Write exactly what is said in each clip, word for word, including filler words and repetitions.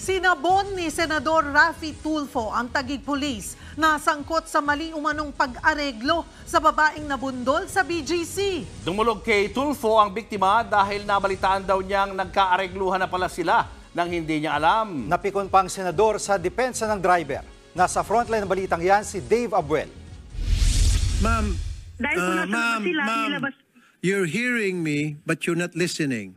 Sinabon ni Senador Raffy Tulfo ang Taguig Police na sangkot sa mali umanong pag-areglo sa babaeng nabundol sa B G C. Dumulog kay Tulfo ang biktima dahil nabalitaan daw niyang nagkaaregluhan na pala sila nang hindi niya alam. Napikon pang senador sa depensa ng driver. Nasa frontline ng balitang yan si Dave Abuel. Ma'am, Dahil po uh, nasa ma'am, sila, ma'am, nilabas. you're hearing me but you're not listening.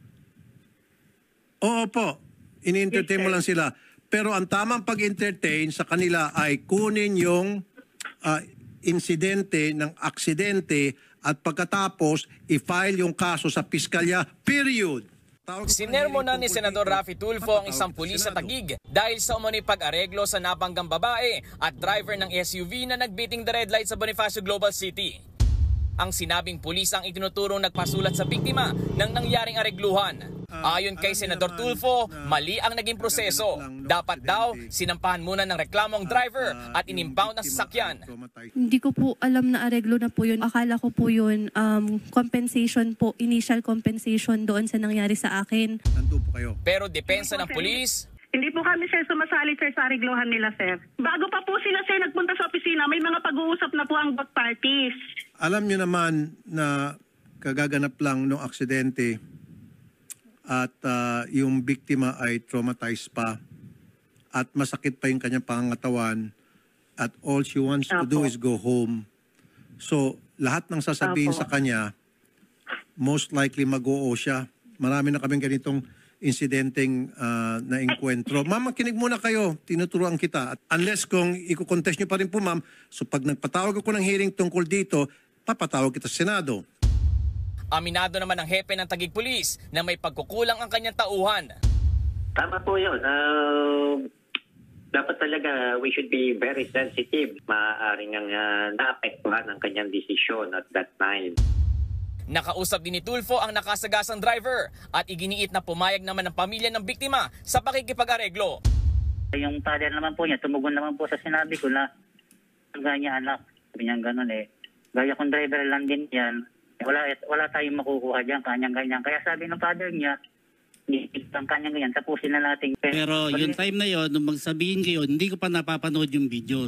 Oo po, in-entertain Yes, mo sir. lang sila. Pero ang tamang pag-entertain sa kanila ay kunin yung uh, insidente ng aksidente at pagkatapos i-file yung kaso sa piskalya, period. Sinermo na ni Senador Raffy Tulfo ang isang pulis sa Taguig dahil sa umano'y pag-areglo sa nabanggang babae at driver ng S U V na nagbiting the red light sa Bonifacio Global City. Ang sinabing pulis ang itinuturong nagpasulat sa biktima ng nangyaring aregluhan. Ayon kay Senador Tulfo, mali ang naging proseso. Dapat daw, sinampahan muna ng reklamo ang driver at inimpound ang sasakyan. Hindi ko po alam na areglo na po yun. Akala ko po yun um, compensation po, initial compensation doon sa nangyari sa akin. Nandun po kayo. Pero depensa ng pulis, Hindi po kami, sir, sumasali, sir, sa aregluhan nila, sir. Bago pa po sila, sir, nagpunta sa opisina, may mga pag-uusap na po ang both parties. Alam nyo naman na kagaganap lang ng aksidente at uh, yung biktima ay traumatized pa at masakit pa yung kanyang pangangatawan at all she wants to do Apo. is go home. So, lahat ng sasabihin Apo. sa kanya, most likely mag-oo siya. Marami na kaming ganitong insidenteng uh, na enkwentro. Ma'am, makinig muna kayo. Tinuturuan kita. At unless kung iko-contest nyo pa rin po, ma'am, so pag nagpatawag ako ng hearing tungkol dito, papatawag kita sa Senado. aminado naman ang hepe ng Taguig Police na may pagkukulang ang kanyang tauhan. Tama po yun. Uh, dapat talaga we should be very sensitive. Maaaring ang uh, naapektuhan ang kanyang desisyon at that time. Nakausap din ni Tulfo ang nakasagasang driver at iginiit na pumayag naman ng pamilya ng biktima sa pakikipag-areglo. Yung father naman po niya, tumugon naman po sa sinabi ko na gaya niya anak, sabi niya gano'n eh. Gaya kong driver lang din yan, wala, wala tayong makukuha dyan, kanyang-ganyan. Kaya sabi ng father niya, ang kanyang-ganyan, tapusin na natin. Pero yung time na yon, nung magsabihin kayo, hindi ko pa napapanood yung video.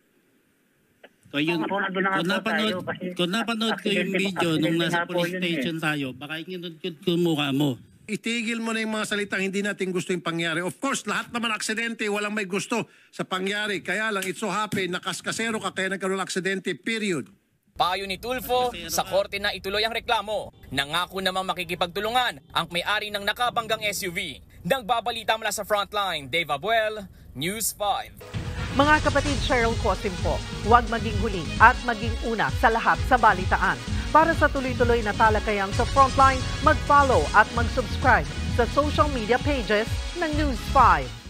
So yun, kung napanood, kung napanood ko yung video nung nasa police station tayo, baka inunod ko mukha mo. Itigil mo na yung mga salitang hindi natin gusto yung pangyari. Of course, lahat naman aksidente, walang may gusto sa pangyari. Kaya lang, it's so happy, nakaskasero ka kaya nagkaroon ng aksidente, period. Payo ni Tulfo, sa korte na ituloy ang reklamo. Nangako namang makikipagtulungan ang may-ari ng nakabanggang S U V. Nagbabalita mula sa Frontline, Dave Abuel, News five. Mga kapatid, Cheryl Cosim po, huwag maging huli at maging una sa lahat sa balitaan. Para sa tuloy-tuloy na talakayang sa Frontline, mag-follow at mag-subscribe sa social media pages ng News five.